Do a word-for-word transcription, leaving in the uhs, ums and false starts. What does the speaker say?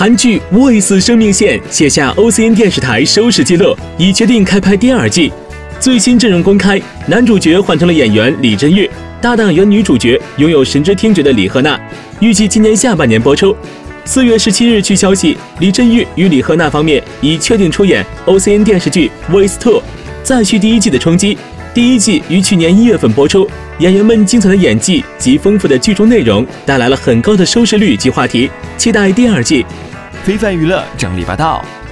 韩剧《Voice 生命线》写下 O C N 电视台收视纪录，已决定开拍第二季。最新阵容公开，男主角换成了演员李珍玉，搭档原女主角拥有神之听觉的李荷娜，预计今年下半年播出。四月十七日，据消息，李珍玉与李荷娜方面已确定出演 O C N 电视剧《Voice Two》，再续第一季的冲击。第一季于去年一月份播出，演员们精彩的演技及丰富的剧中内容带来了很高的收视率及话题，期待第二季。 非凡娱乐整理报道。